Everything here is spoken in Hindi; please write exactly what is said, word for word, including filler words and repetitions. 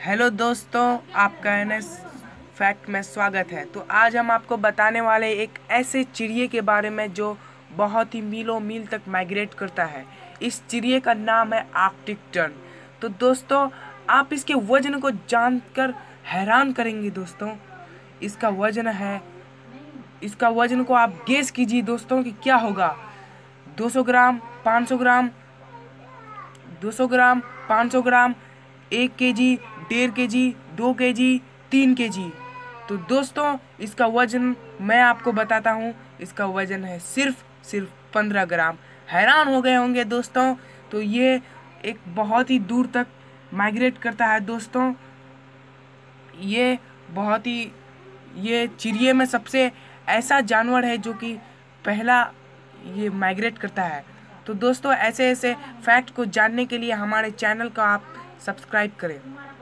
हेलो दोस्तों, आपका एन एस फैक्ट में स्वागत है। तो आज हम आपको बताने वाले एक ऐसे चिड़िए के बारे में जो बहुत ही मीलों मील तक माइग्रेट करता है। इस चिड़िए का नाम है आर्कटिक टर्न। तो दोस्तों, आप इसके वजन को जानकर हैरान करेंगे। दोस्तों, इसका वजन है इसका वजन को आप गेस कीजिए दोस्तों कि क्या होगा। दो सौ ग्राम, पाँच सौ ग्राम, दो सौ ग्राम, पाँच सौ ग्राम, एक केजी, डेढ़ केजी, दो केजी, तीन केजी। तो दोस्तों, इसका वजन मैं आपको बताता हूँ। इसका वजन है सिर्फ सिर्फ पंद्रह ग्राम। हैरान हो गए होंगे दोस्तों। तो ये एक बहुत ही दूर तक माइग्रेट करता है दोस्तों। ये बहुत ही ये चिड़िए में सबसे ऐसा जानवर है जो कि पहला ये माइग्रेट करता है। तो दोस्तों, ऐसे ऐसे फैक्ट को जानने के लिए हमारे चैनल को आप सब्सक्राइब करें।